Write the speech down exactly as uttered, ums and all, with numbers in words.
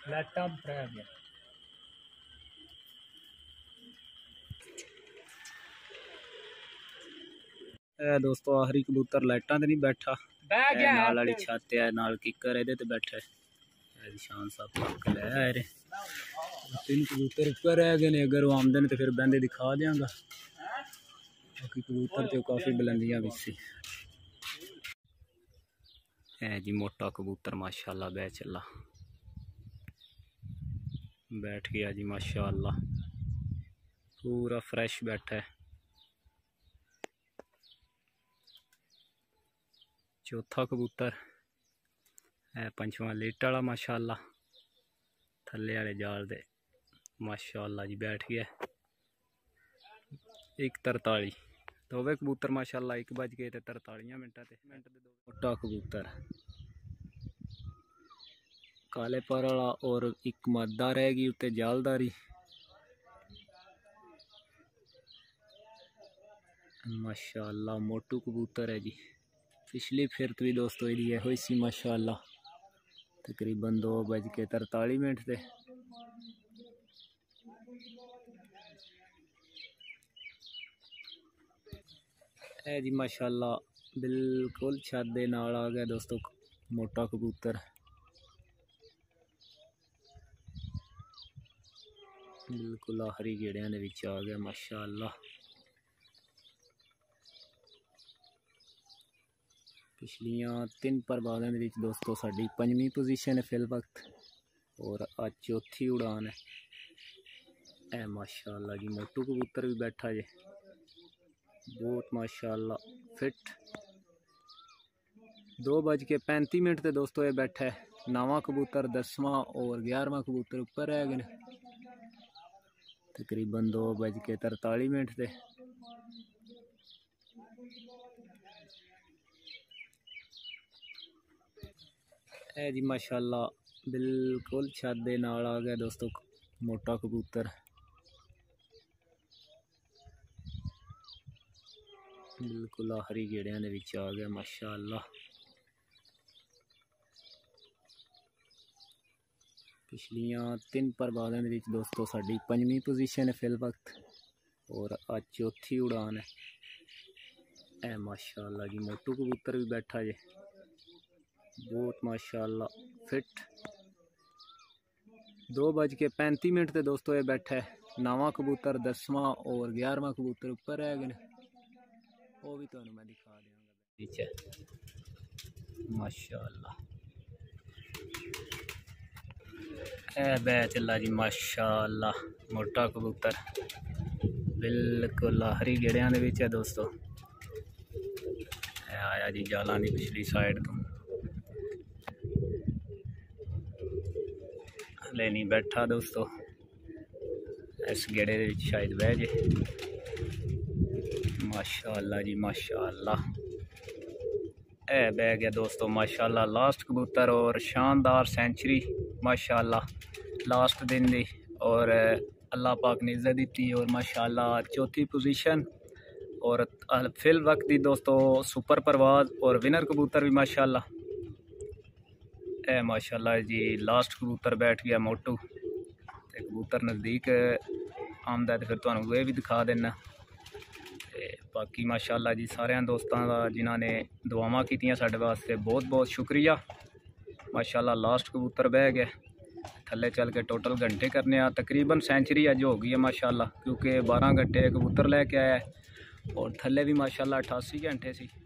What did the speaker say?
लाटा रह गया। ए दोस्तों आखिरी कबूतर लाइटां ते नहीं बैठा, नाल वाली छत है, नाल किकर एदे ते बैठा है। शान साहब पक ले रे, तीन कबूतर ऊपर रह गए ने, अगर वो आमदे ने तो फिर बंदे दिखा देंगा। बाकी कबूतर तो काफ़ी बुलंदियां भी सी। है जी मोटा कबूतर माशाल्लाह बैठ चला, बैठ गया जी माशाल्लाह, पूरा फ्रेश बैठा है। चौथा कबूतर है पंचवा लेट वाला माशाल्लाह, थल्ले वाले जाल दे माशाल्लाह जी बैठ गया। एक तरताली दोवे कबूतर माशाल्लाह, एक बज गए तरतालियां मिनटा ते मिनट दे दो। मोटा कबूतर काले पर वाला और एक मादा रहेगी उत्ते जालदारी माशाल्लाह। मोटू कबूतर है जी, पिछली फिर तो भी दोस्तों ये है हुई सी माशाल्लाह, तकरीबन दो बज के तरताली मिनट से। है जी माशाल्लाह बिल्कुल छत दे नाल आ गया दोस्तों मोटा कबूतर, बिल्कुल आखिरी गेड़िया दे विच आ गया माशाल्लाह। पिछलियां तीन परवाज़ों के दोस्तों साड़ी पंजवीं पोजीशन है फिल वक्त, और आज चौथी उड़ान है। ए माशाल्लाह जी मोटू कबूतर भी बैठा जे, बहुत माशाल्लाह फिट। दो बज के पैंती मिनट से दोस्तों ये बैठा है। नवा कबूतर दसवां और ग्यारहवां कबूतर ऊपर रह गए, तकरीबन दो बज के तरताली मिनट से। है जी माशाल्लाह बिल्कुल छत दे नाल आ गया दोस्तों मोटा कबूतर, बिल्कुल आखिरी गेड़िया दे विच आ गया माशाल्लाह। पिछलियां तीन परवाज़ों के दोस्तों साड़ी पंजवीं पोजीशन है फिल वक्त, और आज चौथी उड़ान है। ए माशाल्लाह जी मोटू कबूतर भी बैठा जे, बहुत माशाल्लाह फिट। दो बज के पैंती मिनट से दोस्तों ये बैठा है। नवा कबूतर दसवां और ग्यारहवां कबूतर ऊपर रह गए, वो भी तो मैं दिखा देंगे माशाल्लाह। ए बै चला जी माशाल्लाह मोटा कबूतर, बिल्कुल आखिरी गेड़िया दे विच है दोस्तों। आया जी जालां दी पिछली साइड तो, हले नहीं बैठा दोस्तों, इस गेड़े दे विच शायद बह जे माशाल्लाह जी माशाल्लाह। ए बह गया दोस्तों माशाल्लाह लास्ट कबूतर, और शानदार सेंचुरी माशाल्लाह लास्ट दिन दी, और अल्लाह पाक ने इज्जत दी, और माशाल्लाह चौथी पोजीशन और फिल वक्त दी दोस्तों सुपर परवाज और विनर कबूतर भी माशाल्लाह। ए माशाल्लाह जी लास्ट कबूतर बैठ गया मोटू, ते कबूतर नज़दीक आमदा तो फिर तुहानू ये भी दिखा देना। बाकी माशाल्लाह जी सारे दोस्तों का जिन्हों ने दुआवां कीतियां साडे वास्ते बहुत बहुत शुक्रिया माशाल्लाह। लास्ट कबूतर बह गया, थल्ले चल के टोटल घंटे करने आ, तकरीबन सेंचुरी अज हो गई है माशाल्लाह, क्योंकि बारह घंटे कबूतर लैके आया है, और थल्ले भी माशाल्लाह अठासी घंटे सी।